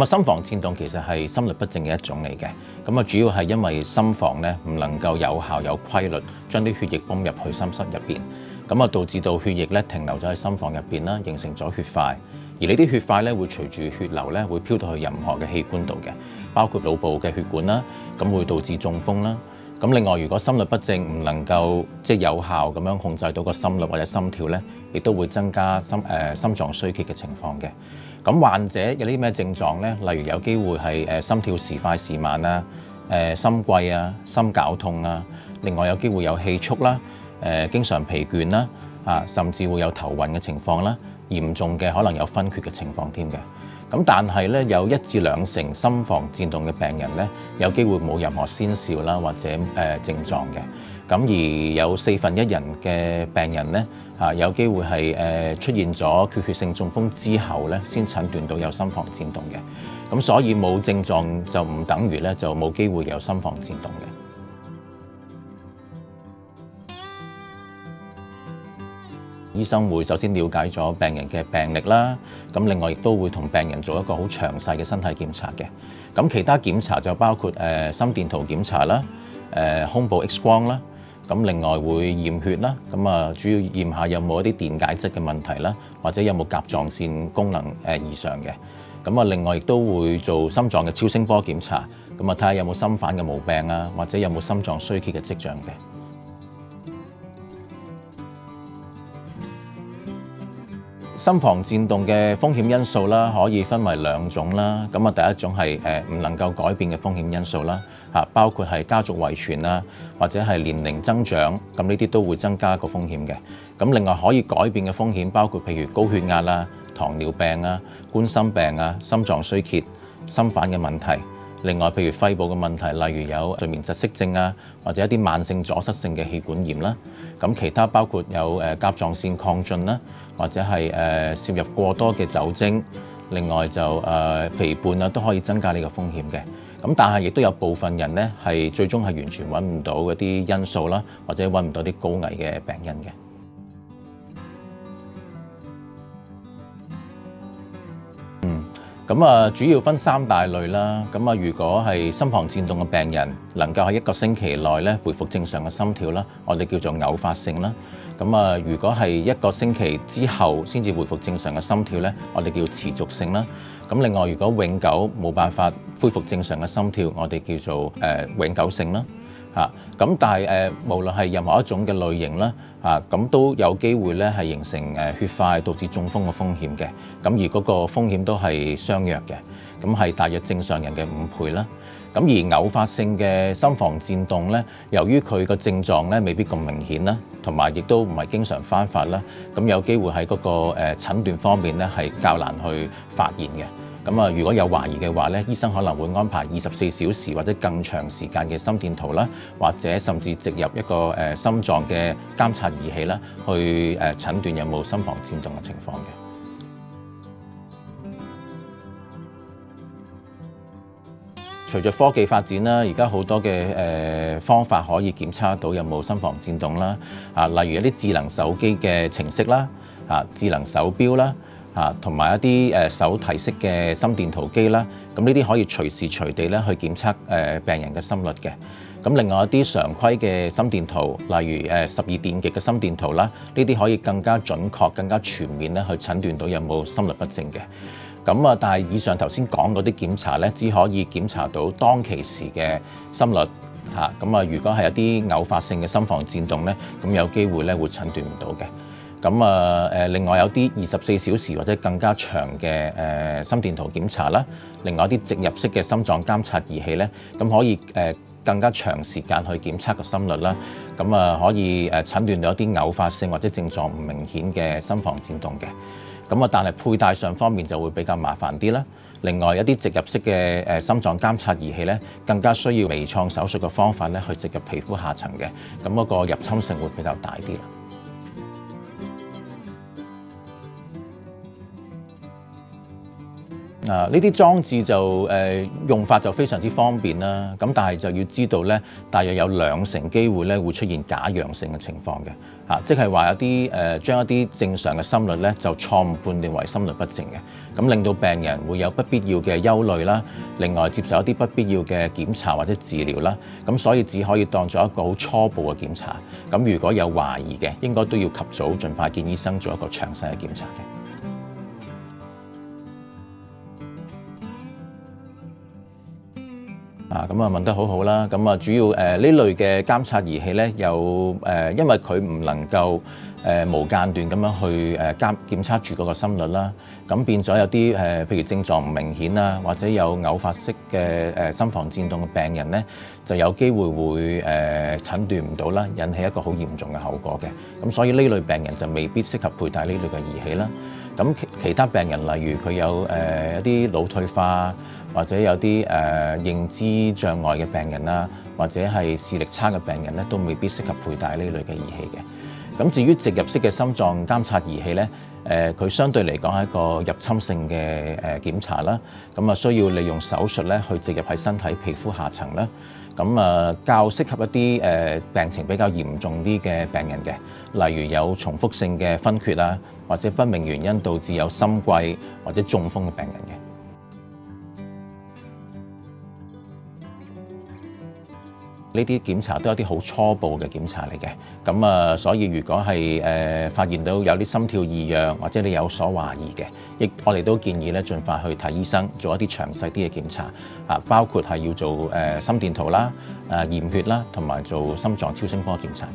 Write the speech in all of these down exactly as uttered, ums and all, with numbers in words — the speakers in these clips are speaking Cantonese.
咁啊，心房顫動其實係心律不正嘅一種嚟嘅。咁啊，主要係因為心房咧唔能夠有效有規律將啲血液泵入去心室入邊，咁啊導致到血液咧停留咗喺心房入邊啦，形成咗血塊。而呢啲血塊咧會隨住血流咧會飄到去任何嘅器官度嘅，包括腦部嘅血管啦，咁會導致中風啦。咁另外，如果心律不正唔能夠即係有效咁樣控制到個心率或者心跳咧，亦都會增加心誒、呃、心臟衰竭嘅情況嘅。咁患者有啲咩症狀咧？例如有機會係誒心跳時快時慢啊，誒、呃、心悸啊，心絞痛啊。另外有機會有氣促啦，誒、呃、經常疲倦啦，啊甚至會有頭暈嘅情況啦。嚴重嘅可能有昏厥嘅情況添嘅。咁但係咧，有一至兩成心房顫動嘅病人咧，有機會冇任何先兆啦，或者誒、呃、症狀嘅。咁而有四分一人嘅病人咧，啊有機會係誒、呃、出現咗缺血性中風之後咧，先診斷到有心房顫動嘅。咁所以冇症狀就唔等於咧就冇機會有心房顫動嘅。醫生會首先了解咗病人嘅病歷啦，咁另外亦都會同病人做一個好詳細嘅身體檢查嘅。咁其他檢查就包括誒心電圖檢查啦、誒胸部 X 光啦，咁另外會驗血啦，咁啊主要驗下有冇一啲電解質嘅問題啦，或者有冇甲狀腺功能誒異常嘅。咁啊另外亦都會做心臟嘅超聲波檢查，咁啊睇下有冇心瓣嘅毛病啊，或者有冇心臟衰竭嘅跡象嘅。心房顫動嘅風險因素啦，可以分為兩種啦。咁啊，第一種係誒唔能夠改變嘅風險因素啦，嚇包括係家族遺傳啦，或者係年齡增長，咁呢啲都會增加個風險嘅。咁另外可以改變嘅風險包括譬如高血壓啦、糖尿病啊、冠心病啊、心臟衰竭、心瓣嘅問題。另外，譬如肺部嘅問題，例如有睡眠窒息症啊，或者一啲慢性阻塞性嘅氣管炎啦。咁其他包括有誒甲狀腺亢進啦，或者係誒攝入過多嘅酒精。另外就誒肥胖啊，都可以增加呢個風險嘅。咁但係亦都有部分人咧係最終係完全揾唔到嗰啲因素啦，或者揾唔到啲高危嘅病因嘅。咁啊，主要分三大類啦。咁啊，如果係心房顫動嘅病人，能夠喺一個星期內咧恢復正常嘅心跳啦，我哋叫做偶發性啦。咁啊，如果係一個星期之後先至恢復正常嘅心跳咧，我哋叫持續性啦。咁另外，如果永久冇辦法恢復正常嘅心跳，我哋叫做誒永久性啦。嚇咁，但係誒，無論係任何一種嘅類型啦，嚇咁都有機會咧係形成誒血塊，導致中風嘅風險嘅。咁而嗰個風險都係相若嘅，咁係大約正常人嘅五倍啦。咁而偶發性嘅心房顫動咧，由於佢個症狀咧未必咁明顯啦，同埋亦都唔係經常翻發啦，咁有機會喺嗰個誒診斷方面咧係較難去發現嘅。咁啊，如果有懷疑嘅話咧，醫生可能會安排二十四小時或者更長時間嘅心電圖啦，或者甚至植入一個誒心臟嘅監察儀器啦，去誒診斷有冇心房顫動嘅情況嘅。隨着科技發展啦，而家好多嘅誒方法可以檢測到有冇心房顫動啦，啊，例如一啲智能手機嘅程式啦，啊，智能手錶啦。啊，同埋一啲誒手提式嘅心電圖機啦，咁呢啲可以隨時隨地咧去檢測誒病人嘅心率嘅。咁另外一啲常規嘅心電圖，例如誒十二電極嘅心電圖啦，呢啲可以更加準確、更加全面咧去診斷到有冇心律不正嘅。咁啊，但係以上頭先講嗰啲檢查咧，只可以檢查到當其時嘅心率嚇。咁啊，如果係一啲偶發性嘅心房顫動咧，咁有機會咧會診斷唔到嘅。咁啊誒，另外有啲二十四小時或者更加長嘅誒心電圖檢查啦，另外一啲植入式嘅心臟監察儀器咧，咁可以誒更加長時間去檢測個心率啦，咁啊可以誒診斷到一啲偶發性或者症狀唔明顯嘅心房顫動嘅。咁啊，但係佩戴上方面就會比較麻煩啲啦。另外一啲植入式嘅誒心臟監察儀器咧，更加需要微創手術嘅方法咧去植入皮膚下層嘅，咁嗰個入侵性會比較大啲啦。 啊！呢啲裝置就誒、呃、用法就非常之方便啦，咁但係就要知道咧，大約有兩成機會咧會出現假陽性嘅情況嘅，嚇、啊，即係話有啲誒、呃、將一啲正常嘅心率咧就錯誤判定為心律不正嘅，咁令到病人會有不必要嘅憂慮啦，另外接受一啲不必要嘅檢查或者治療啦，咁所以只可以當作一個好初步嘅檢查，咁如果有懷疑嘅，應該都要及早盡快見醫生做一個詳細嘅檢查嘅。啊，咁啊問得好好啦，咁啊主要誒呢、呃、類嘅監察儀器咧，有誒、呃、因為佢唔能夠誒、呃、無間斷咁樣去誒監檢測住嗰個心率啦，咁變咗有啲誒、呃、譬如症狀唔明顯啊，或者有偶發式嘅誒、呃、心房顫動嘅病人咧，就有機會會誒、呃、診斷唔到啦，引起一個好嚴重嘅後果嘅。咁所以呢類病人就未必適合佩戴呢類嘅儀器啦。咁其其他病人，例如佢有誒、呃、一啲腦退化，或者有啲誒、呃、認知障礙嘅病人啦，或者係視力差嘅病人咧，都未必適合佩戴呢類嘅儀器嘅。咁至於植入式嘅心臟監察儀器咧，誒、呃、佢相對嚟講係一個入侵性嘅誒檢查啦，咁啊需要利用手術咧去植入喺身體皮膚下層啦。咁啊，較適合一啲誒病情比較嚴重啲嘅病人嘅，例如有重複性嘅昏厥啊，或者不明原因導致有心悸或者中風嘅病人嘅。呢啲檢查都有啲好初步嘅檢查嚟嘅，咁啊，所以如果係誒、呃、發現到有啲心跳異樣，或者你有所懷疑嘅，亦我哋都建議咧盡快去睇醫生，做一啲詳細啲嘅檢查，啊，包括係要做誒、呃、心電圖啦、誒、呃、驗血啦，同埋做心臟超聲波檢查嘅。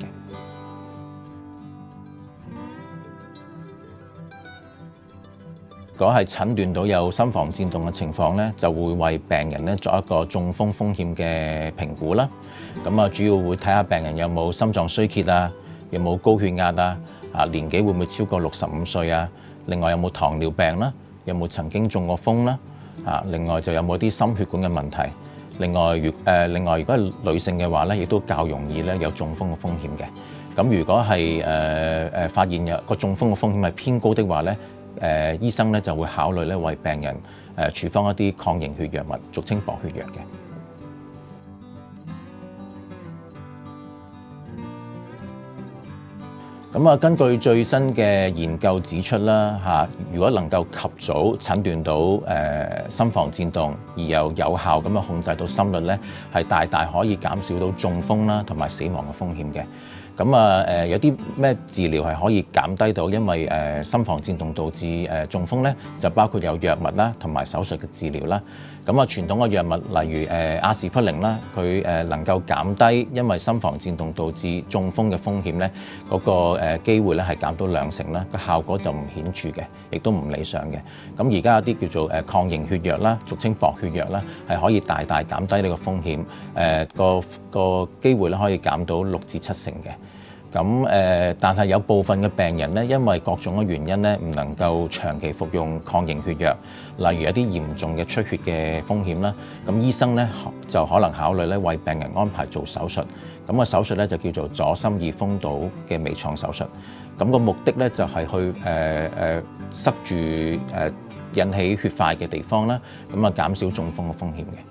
如果係診斷到有心房顫動嘅情況咧，就會為病人咧作一個中風風險嘅評估啦。咁啊，主要會睇下病人有冇心臟衰竭啊，有冇高血壓啊，啊年紀會唔會超過六十五歲啊？另外有冇糖尿病啦？有冇曾經中過風啦？啊，另外就有冇啲心血管嘅問題？另外，如誒另外如果係女性嘅話咧，亦都較容易咧有中風嘅風險嘅。咁如果係誒誒發現有個中風嘅風險係偏高的話咧，誒、呃、醫生咧就會考慮咧為病人誒、呃、處方一啲抗凝血藥物，俗稱薄血藥嘅。咁啊，根據最新嘅研究指出啦，嚇，如果能夠及早診斷到誒、呃、心房顫動，而又有效咁樣控制到心率咧，係大大可以減少到中風啦同埋死亡嘅風險嘅。咁啊誒有啲咩治療係可以減低到因為誒心房顫動導致誒中風咧？就包括有藥物啦，同埋手術嘅治療啦。咁啊傳統嘅藥物例如誒阿士匹靈啦，佢誒能夠減低因為心房顫動導致中風嘅風險咧，嗰個誒機會咧係減到兩成啦，個效果就唔顯著嘅，亦都唔理想嘅。咁而家有啲叫做誒抗凝血藥啦，俗稱薄血藥啦，係可以大大減低呢個風險，誒個個機會咧可以減到六至七成嘅。咁誒，但係有部分嘅病人咧，因為各種嘅原因咧，唔能夠長期服用抗凝血藥，例如一啲嚴重嘅出血嘅風險啦。咁醫生咧就可能考慮咧為病人安排做手術。咁個手術咧就叫做左心耳風島嘅微創手術。咁個目的咧就係去誒誒塞住誒引起血塊嘅地方啦，咁啊減少中風嘅風險嘅。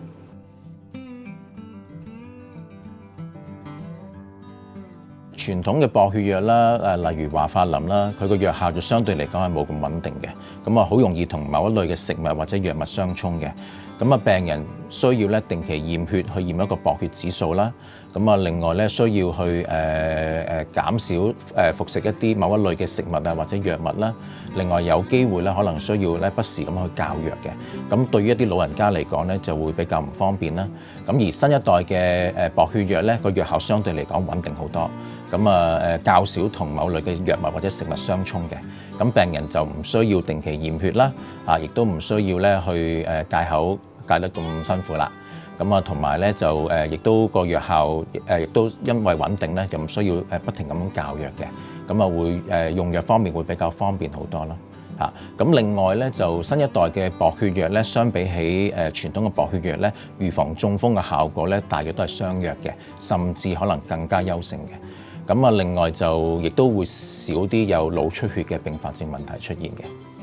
傳統嘅薄血藥啦，誒例如華法林啦，佢個藥效就相對嚟講係冇咁穩定嘅，咁啊好容易同某一類嘅食物或者藥物相衝嘅。咁啊病人需要咧定期驗血去驗一個薄血指數啦。咁啊另外咧需要去誒誒、呃、減少誒服食一啲某一類嘅食物啊或者藥物啦。另外有機會咧可能需要咧不時咁去校藥嘅。咁對於一啲老人家嚟講咧就會比較唔方便啦。咁而新一代嘅誒薄血藥咧個藥效相對嚟講穩定好多。咁啊誒較少同某類嘅藥物或者食物相衝嘅。咁病人就唔需要定期驗血啦，啊亦都唔需要咧去誒戒口戒得咁辛苦啦。咁啊同埋咧就誒亦都個藥效誒亦都因為穩定咧，就唔需要誒不停咁樣校藥嘅。咁啊會誒用藥方面會比較方便好多咯。嚇咁另外咧就新一代嘅薄血藥咧，相比起誒傳統嘅薄血藥咧，預防中風嘅效果咧，大約都係相若嘅，甚至可能更加優勝嘅。咁啊，另外就亦都會少啲有腦出血嘅併發症問題出現嘅。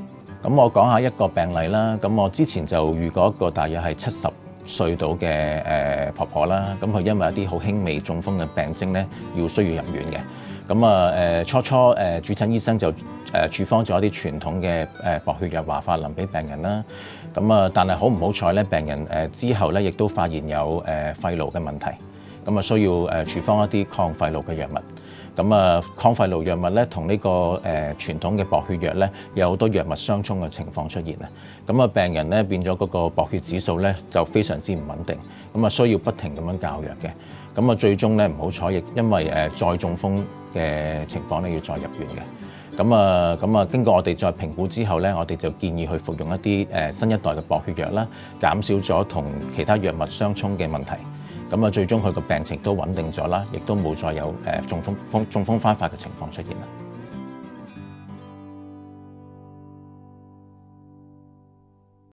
咁我講下一個病例啦。咁我之前就遇過一個大約係七十歲到嘅誒婆婆啦。咁佢因為一啲好輕微中風嘅病徵咧，要需要入院嘅。咁啊誒初初誒主診醫生就誒處方咗一啲傳統嘅誒薄血藥華法林俾病人啦。咁啊，但係好唔好彩咧，病人誒之後咧亦都發現有誒肺癆嘅問題，咁啊需要誒處方一啲抗肺癆嘅藥物。咁啊，抗肺癆藥物咧同呢個誒傳統嘅薄血藥咧有好多藥物相衝嘅情況出現啊。咁啊，病人咧變咗嗰個薄血指數咧就非常之唔穩定，咁啊需要不停咁樣校藥嘅。咁啊，最終咧唔好彩，亦因為誒再中風嘅情況咧要再入院嘅。咁啊，咁啊，經過我哋再評估之後咧，我哋就建議去服用一啲誒新一代嘅薄血藥啦，減少咗同其他藥物相衝嘅問題。咁啊，最終佢個病情都穩定咗啦，亦都冇再有誒中風中風翻發嘅情況出現啦。